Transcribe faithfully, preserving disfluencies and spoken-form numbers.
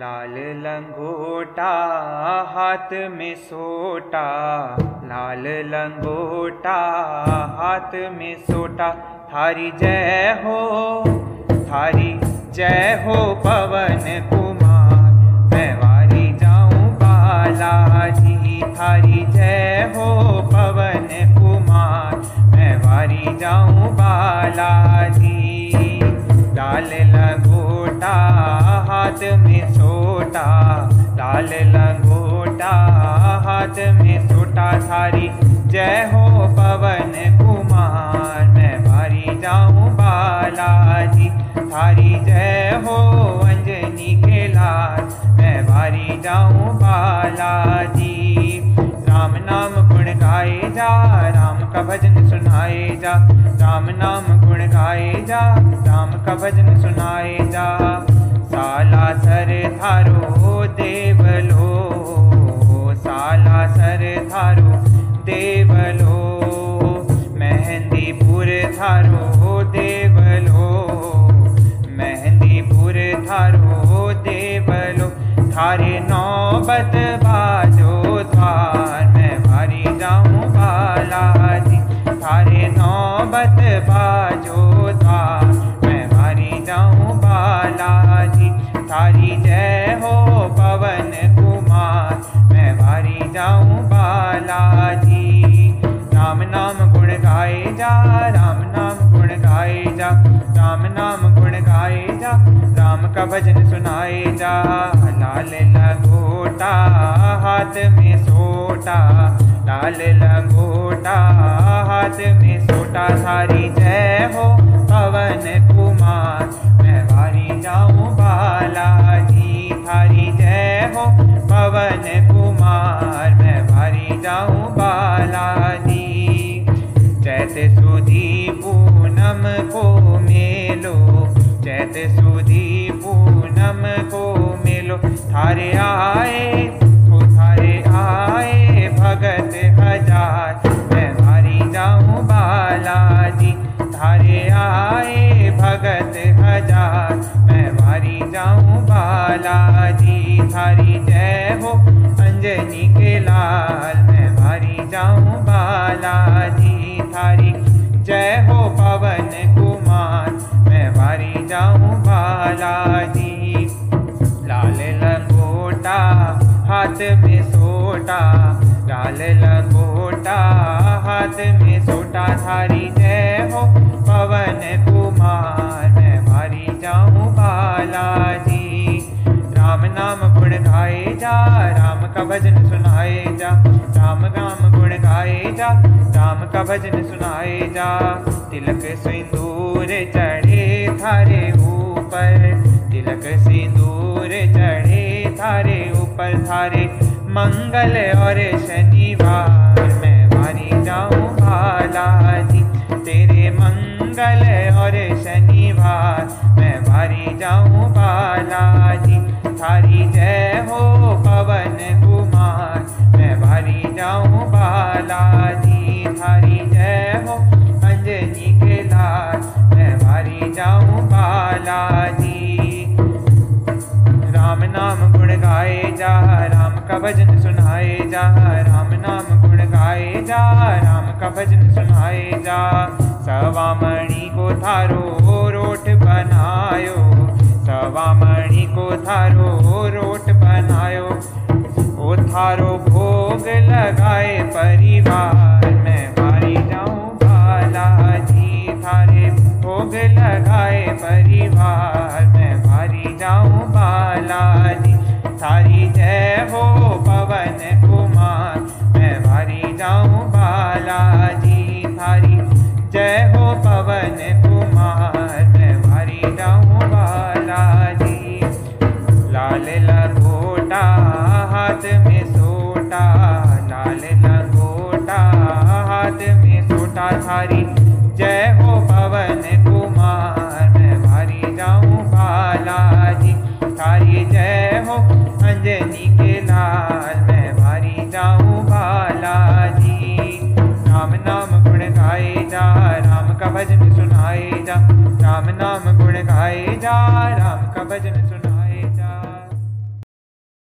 लाल लंगोटा हाथ में सोटा, लाल लंगोटा हाथ में सोटा। थारी जय हो, थारी जय हो पवन कुमार, मैं वारी जाऊं बालाजी। थारी जय हो पवन कुमार, मैं वारी जाऊं बालाजी। लाल लंगोटा हाथ में सोटा, लाल लंगोटा हाथ में सोटा। थारी जय हो पवन कुमार, मैं वारी जाऊं बालाजी। थारी जय हो अंजनी के लाल, मैं वारी जाऊं बालाजी। राम नाम गुण गाए जा, राम का भजन सुनाए जा। राम नाम गुण गाए जा, राम का भजन सुनाए जा। साला सर थारो देवलो, साला सर थारो देवलो। मेहंदीपुर थारो देवलो, मेहंदीपुर थारो देवलो। थारे नौबत बाजो द्वार, मैं वारी जाऊं बालाजी। थारे नौबत बाजो द्वार, मैं वारी जाऊं बालाजी। थारी जय हो पवन कुमार, मैं वारी जाऊं बालाजी। राम नाम गुण गाए जा, राम नाम गुण गाए जा। राम नाम गुण गाए जा, राम का भजन सुनाए जा। लाल लंगोटा हाथ में सोटा, लाल लंगोटा हाथ में सोटा। थारी जय हो पवन कुमार, मैं वारी जाऊं बालाजी। थारी जय हो पवन कुमार, मैं वारी जाऊं बालाजी। चैत सुधी पूनम को मेलो, चैत सुधी पूनम को मेलो। थारे आए हो, थारे आए भगत हजार, मैं वारी जाऊं बालाजी। थारे आए भगत हजार, मैं वारी जाऊं बालाजी। थारी जय हो अंजनी के लाल, मैं वारी जाऊं बालाजी। थारी जय हो पवन कुमार, मैं वारी जाऊं बालाजी। लाल लंगोटा हाथ में सोटा, लाल लंगोटा हाथ में सोटा। थारी जय हो पवन कुमार, मैं वारी जाऊं बालाजी। राम नाम गुण गाए जा, राम का भजन सुनाए जा। राम नाम गुण गाए जा, राम का भजन सुनाए जा। तिलक सिंदूर चढ़े थारे ऊपर, तिलक सिंदूर चढ़े थारे ऊपर। थारे मंगल और शनिवार, मैं वारी जाऊं बालाजी। तेरे मंगल और शनिवार, मैं वारी जाऊं बालाजी। थारी जय हो पवन कुमार, मैं वारी जाऊं बालाजी। थारी जय हो अंजनी के लाल, मैं वारी जाऊं बालाजी। राम नाम गुण गाए जा, राम का भजन सुनाए जा। राम नाम गुण गाए जा, राम का भजन सुनाए जा। सवामणि को थारो रोट बनायो, सवामणि को थारो रोट बनायो। ओ थारो भोग लगाए परिवार, मैं वारी जाऊं बालाजी। थारे भोग लगाए परिवार, मैं वारी जाऊं बालाजी। थारी जय हो पवन कुमार, मैं वारी जाऊं बालाजी। थारी जय हो पवन कुमार, मैं वारी जाऊं बालाजी। लाल लंगोटा हाथ में सोटा, लाल लंगोटा हाथ में सोटा। थारी जय हो पवन कुमार, मैं वारी जाऊं बालाजी। थारी जय हो अंजनी के लाल, मैं वारी जाऊं बालाजी। राम नाम गुण गाए जा, राम का भजन सुनाए जा। राम नाम गुण गाए जा, राम का भजन सुनाए।